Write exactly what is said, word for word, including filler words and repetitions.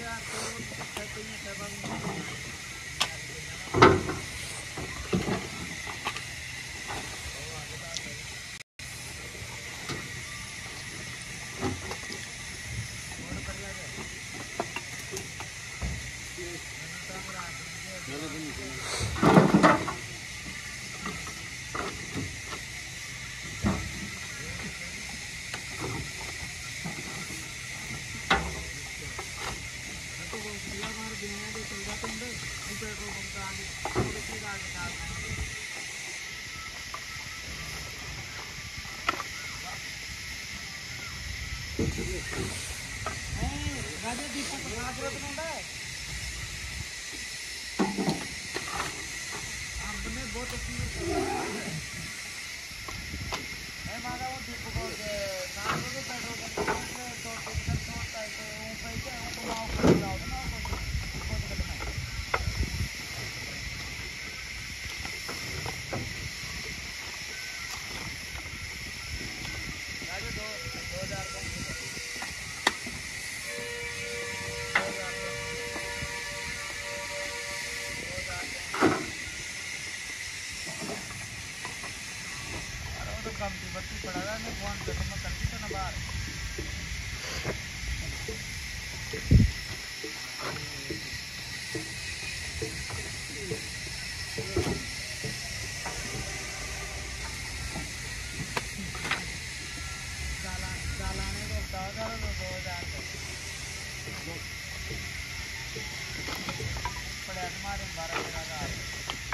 राजा दीपक आपने बहुत अच्छी है मारा वो दीपक नाम को पेट्रोल का तो टिकट छोड़ता है तो ऊपर क्या वो माओ कर जाओ ना बहुत कठिन है राजा दो दो हजार का कम की बत्ती पड़ा रहा है फोन पे तो मैं करती तो ना बाहर चालाने को बता दो दो हजार पड़े हमारे बारह हजार